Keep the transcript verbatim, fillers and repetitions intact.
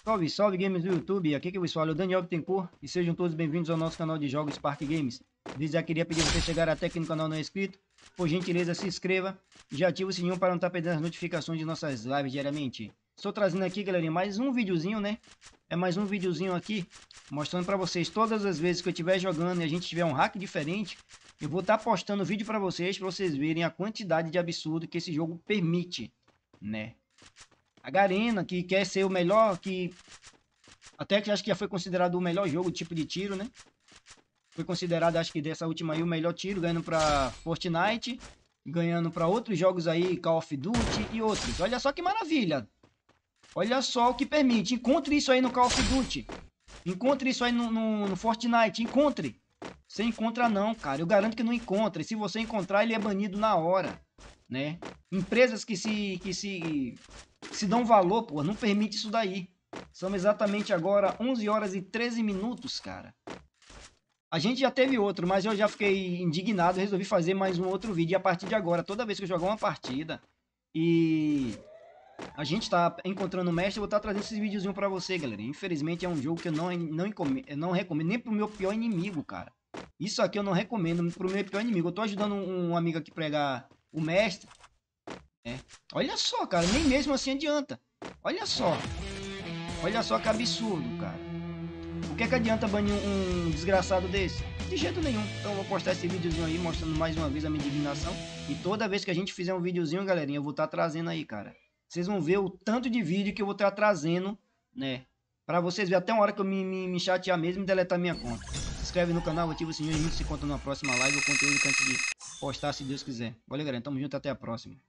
Salve, salve games do YouTube, aqui que vos fala é o Daniel Bittencourt e sejam todos bem-vindos ao nosso canal de jogos Spark Games. Desde já queria pedir você chegar até aqui no canal não é inscrito, por gentileza se inscreva e já ativa o sininho para não estar perdendo as notificações de nossas lives diariamente. Estou trazendo aqui, galerinha, mais um videozinho, né? É mais um videozinho aqui, mostrando para vocês todas as vezes que eu estiver jogando e a gente tiver um hack diferente, eu vou estar postando vídeo para vocês, para vocês verem a quantidade de absurdo que esse jogo permite, né? A Garena, que quer ser o melhor, que até que acho que já foi considerado o melhor jogo, tipo de tiro, né? Foi considerado, acho que dessa última aí, o melhor tiro, ganhando para Fortnite, ganhando para outros jogos aí, Call of Duty e outros. Olha só que maravilha! Olha só o que permite. Encontre isso aí no Call of Duty. Encontre isso aí no, no, no Fortnite. Encontre. Você encontra não, cara. Eu garanto que não encontra. E se você encontrar, ele é banido na hora, né? Empresas que se... que se... se dão valor, pô, não permite isso daí. São exatamente agora onze horas e treze minutos, cara. A gente já teve outro, mas eu já fiquei indignado e resolvi fazer mais um outro vídeo. E a partir de agora, toda vez que eu jogar uma partida e a gente tá encontrando o mestre, eu vou estar trazendo esses videozinhos pra você, galera. Infelizmente é um jogo que eu não, não, eu não recomendo nem pro meu pior inimigo, cara. Isso aqui eu não recomendo pro meu pior inimigo. Eu tô ajudando um, um amigo aqui a pregar o mestre. É. Olha só, cara, nem mesmo assim adianta. Olha só. Olha só que absurdo, cara. O que é que adianta banir um, um desgraçado desse? De jeito nenhum. Então eu vou postar esse videozinho aí, mostrando mais uma vez a minha indignação. E toda vez que a gente fizer um videozinho, galerinha, eu vou estar trazendo aí, cara. Vocês vão ver o tanto de vídeo que eu vou estar trazendo, né? Pra vocês verem até uma hora que eu me, me, me chatear mesmo e deletar minha conta. Se inscreve no canal, ativa o sininho e a gente se encontra na próxima live ou conteúdo que antes de postar, se Deus quiser. Valeu, galera. Tamo junto, até a próxima.